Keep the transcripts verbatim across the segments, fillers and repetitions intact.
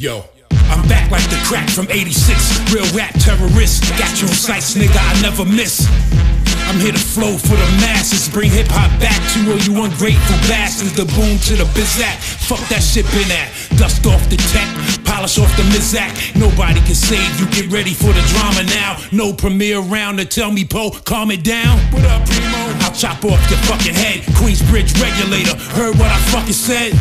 Yo, I'm back like the crack from eighty-six. Real rap terrorist. Got you on sights, nigga, I never miss. I'm here to flow for the masses. Bring hip-hop back to all you ungrateful bastards. The boom to the bizac. Fuck that shit been at. Dust off the tech, polish off the mizak. Nobody can save you, get ready for the drama now. No premiere round to tell me, Po, calm it down. What up, Primo? I'll chop off your fucking head. Queensbridge regulator, heard what I fucking said?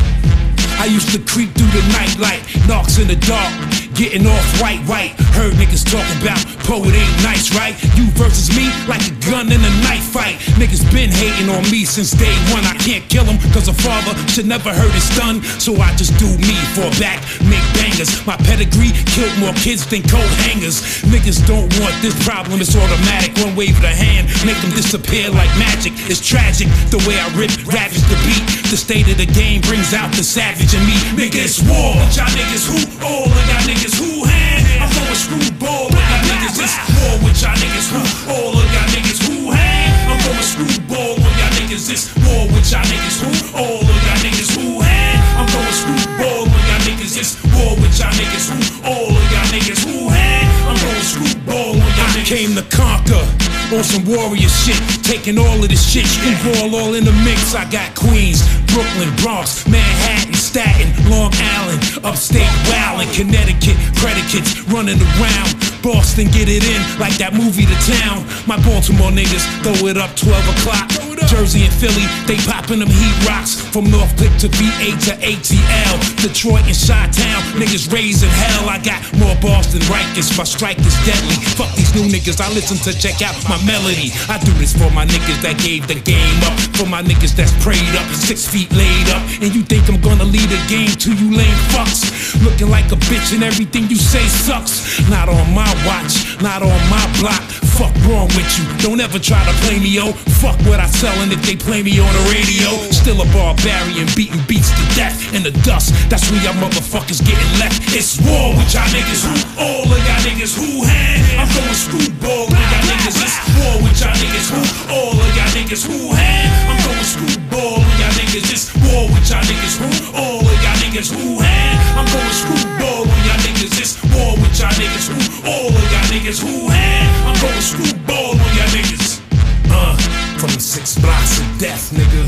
I used to creep through the night like knocks in the dark, getting off white, white. Heard niggas talking about Po, it ain't nice, right? You versus me like a gun in a knife fight. Niggas been hating on me since day one. I can't kill him cause a father should never hurt his son. So I just do me, fall back, make bangers. My pedigree killed more kids than coat hangers. Niggas don't want this problem, it's automatic. One wave of the hand, make them disappear like magic. It's tragic the way I rip, ravage the beat. The state of the game brings out the savage in me. Nigga, it's war. Y'all niggas who all of y'all niggas who hand. I'm going screwball with y'all niggas. It's war with y'all niggas who all of y'all niggas who hand. I'm going screwball with y'all niggas. It's war with y'all niggas who all of y'all niggas who hand. I'm going screwball with y'all niggas. It's war with y'all niggas who all of y'all niggas who hand. I'm going screwball with y'all niggas. I came to conquer on some warrior shit, taking all of this shit, screwball all in the mix. I got Queens, Brooklyn, Bronx, Manhattan, Staten, Long Island, upstate, wildin', Connecticut, predicates running around. Boston, get it in like that movie The Town. My Baltimore niggas throw it up twelve o'clock. Jersey and Philly, they poppin' them heat rocks. From North Click to V A to A T L, Detroit and Chi-Town, niggas raising hell. I got more bars than Rikers, my strike is deadly. Fuck these new niggas, I listen to check out my melody. I do this for my niggas that gave the game up, for my niggas that's prayed up, six feet laid up. And you think I'm gonna lead a game to you lame fucks? Looking like a bitch and everything you say sucks. Not on my watch, not on my block. Fuck wrong with you, don't ever try to play me, yo. Fuck what I sellin' if they play me on the radio. Still a barbarian, beating beats to death in the dust. That's where y'all motherfuckers getting left. It's war with y'all niggas who all of y'all niggas who hand. I'm going screwball with y'all niggas. It's war with y'all niggas who all of y'all niggas who hand. I'm going screwball with y'all niggas. It's war with y'all niggas who all of y'all niggas who hand. I'm going screwball with y'all niggas. It's war with y'all niggas who all of y'all niggas who hand. I'm going screwball on y'all niggas. Uh, from the six blocks of death, nigga.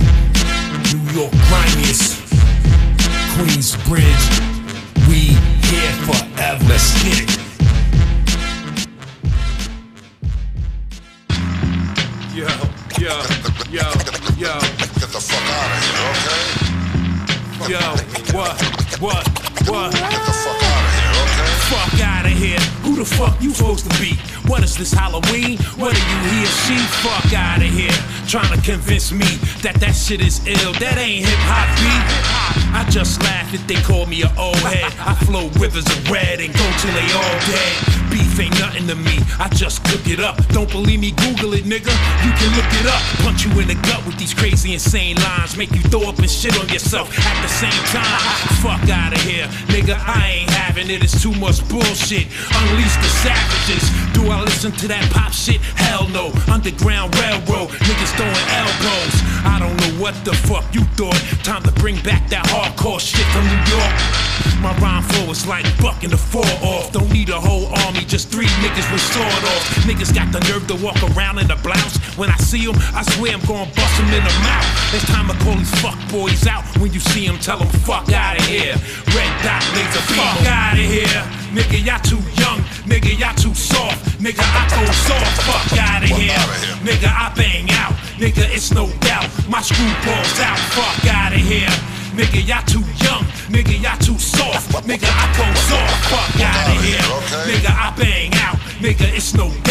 New York grimiest, Queensbridge. We here forever. Let's get it. Yo, yo, yo, yo. Get the fuck out of here, okay? Yo, what, what, what? Get the fuck out of here, okay? Fuck out of here. Who the fuck you supposed to be? What is this, Halloween? What are you, he or she? Fuck out of here. Trying to convince me that that shit is ill. That ain't hip-hop beat. I just laugh if they call me an old head. I flow rivers of red and go till they all dead. Beef ain't nothing to me, I just cook it up. Don't believe me, Google it, nigga. You can look it up. Punch you in the gut with these crazy, insane lines. Make you throw up and shit on yourself at the same time. Fuck out of here, nigga, I ain't having it. It's too much bullshit. Unleash the savages. Do I listen to that pop shit? Hell no. Underground Railroad, niggas throwing elbows. I don't know what the fuck you thought. Time to bring back that hardcore shit from New York. My rhyme flow is like bucking the four off. Don't need a whole army, just three niggas with sword off. Niggas got the nerve to walk around in a blouse. When I see them, I swear I'm gonna bust them in the mouth. It's time to call these fuck boys out. When you see them, tell them fuck out of here. Red dot laser beam. Fuck out of here. Nigga, y'all too young. Nigga, y'all too soft. Nigga, I go soft. Fuck out of here. Nigga, I bang out. Nigga, it's no doubt. My screwball's out. Fuck out of here. Nigga, y'all too young. Nigga, y'all too soft. Nigga, I go soft. Fuck out of here. Nigga, I bang out. Nigga, it's no